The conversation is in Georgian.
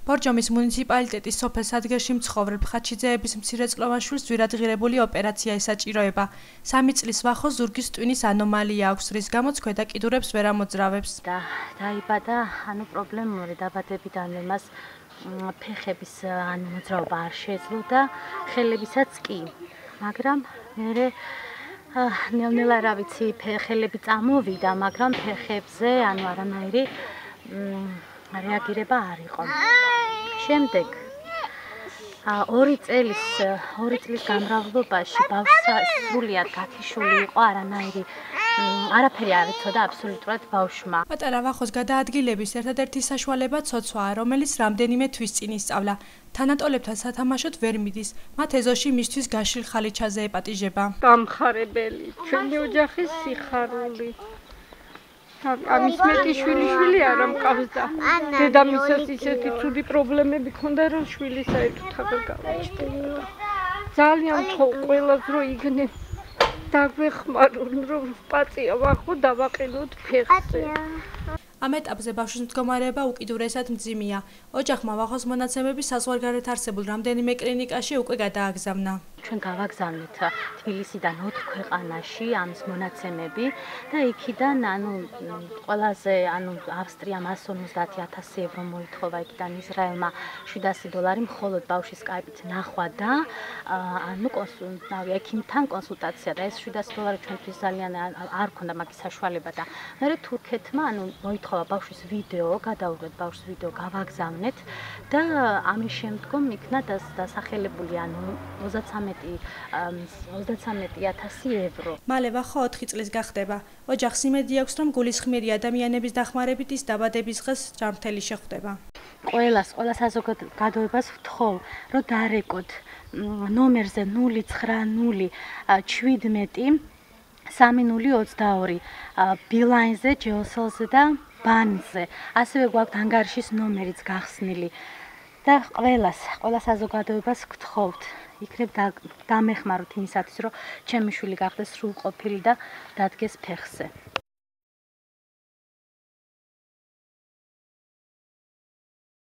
ბორჯომის მუნიციპალიტეტის სოფელ სადგერში მცხოვრებ ხაჩიძეების მცირეწლოვან შვილს ძვირადღირებული ოპერაცია ესაჭიროება. 3 წლის ვახო ზურგის ტვინის ანომალია აქვს, რის გამოც ქვედა კიდურებს ვერ ამოძრავებს. დაიბადა პრობლემური დაბადებიდან მას ფეხების მოძრაობა არ შეეძლო და ხელებისაც კი. მაგრამ მე ნელ-ნელა რა ვიცი, ხელები წამოვიდა, მაგრამ ფეხებზე არანაირი რეაგირება არ იყო. შემდეგ 2 წლის გამრავლობაში ბავშვს სრულიად გათიშული იყო, არაფერი არ იცოდა აბსოლუტურად ბავშვმა. პატარა ვახოს გადაადგილების ერთადერთი საშუალება ცოცვაა, რომელიც რამდენიმე თვის წინ ისწავლა. თანატოლებთან სათამაშოდ ვერ მიდის, მათ ეზოში მისთვის გაშლილ ხალიჩაზე ეპატიჟება. დამხარებელი, ჩვენი ოჯახის სიხარული. ამის მეტი შვილი არ მყავს და დედამისას ისეთი ცუდი პრობლემები ჰქონდა, რომ შვილი საერთოდ აღარ გავაჩნდა. ძალიან თქო ყველას რო იგნე დაგვეხმარონ, რომ პაწია ვახო დავაყენოთ ფეხზე. ამ ეტაპზე ბავშვის მდგომარეობა უკიდურესად მძიმეა. ოჯახმა ვახოს მონაცემები საზღვარგარეთ არსებულ რამდენიმე კლინიკაში უკვე გადააგზავნა. ჩვენ გავაგზავნეთ თბილისიდან 4 ქვეყანაში ამის მონაცემები და იქიდან ყველაზე ავსტრიამ 150,000 евро მოითხოვა, იქიდან ისრაელმა $700 მხოლოდ ბავშვის სკაიპით ნახვა და ექიმთან კონსულტაცია და ეს $700 ჩვენთვის ძალიან არ ქონდა მაგის საშუალება და მე თურქეთმა მოითხოვა ბავშვის ვიდეო, გადავუღეთ ბავშვის ვიდეო, გავაგზავნეთ და ამის შემდგომ იქნა დასახელებული 33,000 евро. მალე ვახო 4 წლის გახდება. ოჯახს იმედი აქვს, რომ გულისხმიერი ადამიანების დახმარებით ის დაბადების დღეს ჯანმრთელი შეხვდება. ყველა საზოგადოებას ვთხოვ, რომ დარეკოთ ნომერზე 090 17 3022 ბილაინზე, ჯეოსელზე და ბანზე. ასევე გვაქვს ანგარიშის ნომერიც გახსნილი. და ყველა საზოგადოებას გთხოვთ, იქნებ დამეხმაროთ იმისათვის, რომ ჩემი შვილი გახდეს სრულყოფილი და დადგეს ფეხზე.